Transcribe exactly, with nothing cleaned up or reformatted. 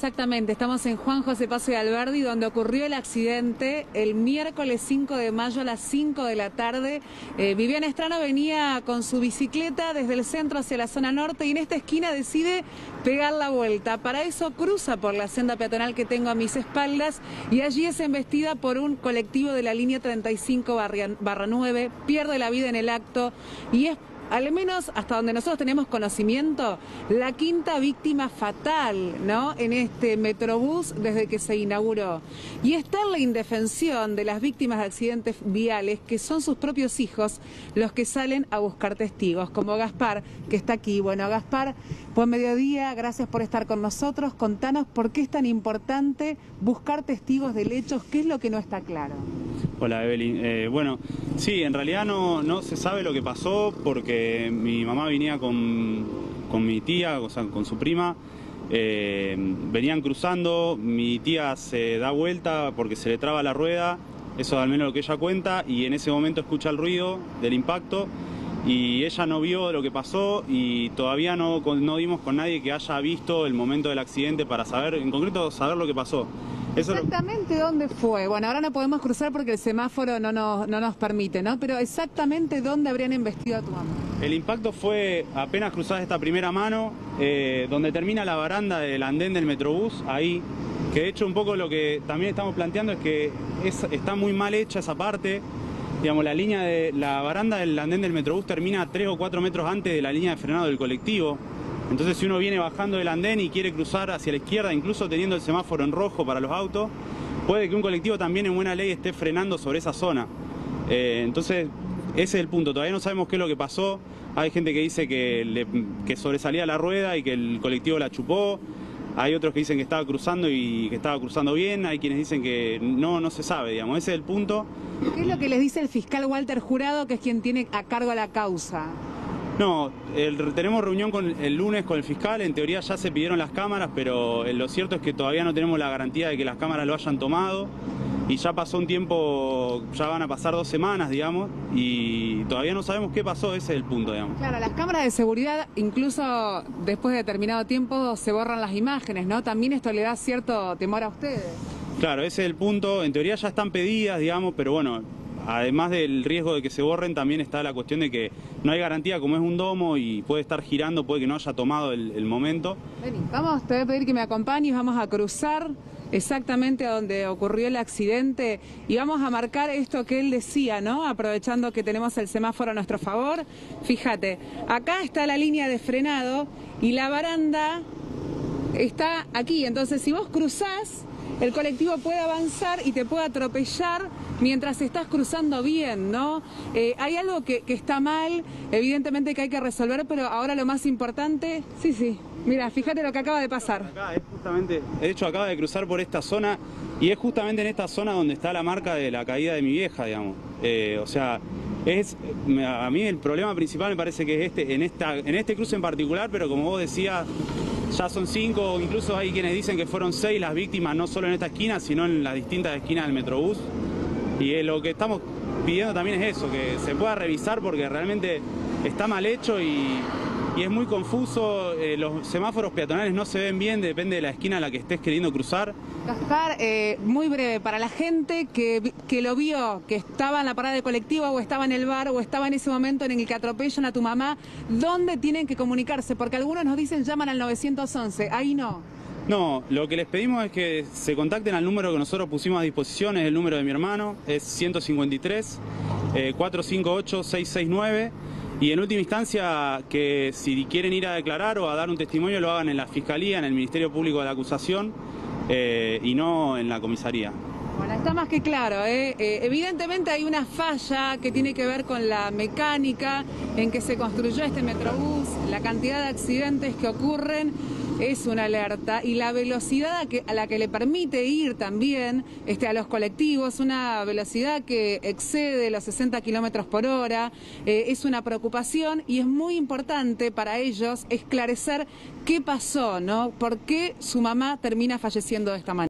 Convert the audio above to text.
Exactamente, estamos en Juan José Paso de Alberdi, donde ocurrió el accidente el miércoles cinco de mayo a las cinco de la tarde. Eh, Viviana Estrano venía con su bicicleta desde el centro hacia la zona norte y en esta esquina decide pegar la vuelta. Para eso cruza por la senda peatonal que tengo a mis espaldas y allí es embestida por un colectivo de la línea treinta y cinco barra nueve, pierde la vida en el acto y es, al menos hasta donde nosotros tenemos conocimiento, la quinta víctima fatal, ¿no?, en este Metrobús desde que se inauguró. Y está en la indefensión de las víctimas de accidentes viales, que son sus propios hijos los que salen a buscar testigos, como Gaspar, que está aquí. Bueno, Gaspar, buen mediodía, gracias por estar con nosotros. Contanos por qué es tan importante buscar testigos del hecho, qué es lo que no está claro. Hola, Evelyn. Eh, bueno, sí, en realidad no, no se sabe lo que pasó porque mi mamá venía con, con mi tía, o sea, con su prima. Eh, venían cruzando, mi tía se da vuelta porque se le traba la rueda, eso al menos lo que ella cuenta, y en ese momento escucha el ruido del impacto y ella no vio lo que pasó y todavía no, no dimos con nadie que haya visto el momento del accidente para saber, en concreto, saber lo que pasó. Eso exactamente lo... dónde fue. Bueno, ahora no podemos cruzar porque el semáforo no nos, no nos permite, ¿no? Pero exactamente dónde habrían embestido a tu mamá. El impacto fue apenas cruzada esta primera mano, eh, donde termina la baranda del andén del Metrobús, ahí, que de hecho un poco lo que también estamos planteando es que es, está muy mal hecha esa parte. Digamos, la línea de la baranda del andén del Metrobús termina tres o cuatro metros antes de la línea de frenado del colectivo. Entonces, si uno viene bajando del andén y quiere cruzar hacia la izquierda, incluso teniendo el semáforo en rojo para los autos, puede que un colectivo también en buena ley esté frenando sobre esa zona. Eh, entonces, ese es el punto. Todavía no sabemos qué es lo que pasó. Hay gente que dice que, le, que sobresalía la rueda y que el colectivo la chupó. Hay otros que dicen que estaba cruzando y que estaba cruzando bien. Hay quienes dicen que no, no se sabe, digamos. Ese es el punto. ¿Qué es lo que les dice el fiscal Walter Jurado, que es quien tiene a cargo la causa? No, el, tenemos reunión con, el lunes con el fiscal, en teoría ya se pidieron las cámaras, pero lo cierto es que todavía no tenemos la garantía de que las cámaras lo hayan tomado y ya pasó un tiempo, ya van a pasar dos semanas, digamos, y todavía no sabemos qué pasó, ese es el punto, digamos. Claro, las cámaras de seguridad, incluso después de determinado tiempo, se borran las imágenes, ¿no? También esto le da cierto temor a ustedes. Claro, ese es el punto, en teoría ya están pedidas, digamos, pero bueno, además del riesgo de que se borren, también está la cuestión de que no hay garantía, como es un domo y puede estar girando, puede que no haya tomado el, el momento. Vení, vamos, te voy a pedir que me acompañes, vamos a cruzar exactamente a donde ocurrió el accidente y vamos a marcar esto que él decía, ¿no? Aprovechando que tenemos el semáforo a nuestro favor. Fíjate, acá está la línea de frenado y la baranda está aquí, entonces si vos cruzás, el colectivo puede avanzar y te puede atropellar mientras estás cruzando bien, ¿no? Eh, hay algo que, que está mal, evidentemente que hay que resolver, pero ahora lo más importante... Sí, sí, mira, fíjate lo que acaba de pasar. Acá es justamente, de hecho acaba de cruzar por esta zona y es justamente en esta zona donde está la marca de la caída de mi vieja, digamos. Eh, o sea, es, a mí el problema principal me parece que es este, en, esta, en este cruce en particular, pero como vos decías, ya son cinco, incluso hay quienes dicen que fueron seis las víctimas, no solo en esta esquina, sino en las distintas esquinas del Metrobús. Y eh, lo que estamos pidiendo también es eso, que se pueda revisar porque realmente está mal hecho y, y es muy confuso. Eh, los semáforos peatonales no se ven bien, depende de la esquina a la que estés queriendo cruzar. Gaspar, eh, muy breve, para la gente que, que lo vio, que estaba en la parada de colectivo o estaba en el bar o estaba en ese momento en el que atropellan a tu mamá, ¿dónde tienen que comunicarse? Porque algunos nos dicen llaman al nueve once, ahí no. No, lo que les pedimos es que se contacten al número que nosotros pusimos a disposición, es el número de mi hermano, es ciento cincuenta y tres, cuatrocientos cincuenta y ocho, seiscientos sesenta y nueve. Y en última instancia, que si quieren ir a declarar o a dar un testimonio, lo hagan en la Fiscalía, en el Ministerio Público de la Acusación, eh, y no en la comisaría. Bueno, está más que claro, ¿eh? Eh, evidentemente hay una falla que tiene que ver con la mecánica en que se construyó este Metrobús, la cantidad de accidentes que ocurren es una alerta y la velocidad a, que, a la que le permite ir también este, a los colectivos, una velocidad que excede los sesenta kilómetros por hora, eh, es una preocupación y es muy importante para ellos esclarecer qué pasó, ¿no? ¿Por qué su mamá termina falleciendo de esta manera?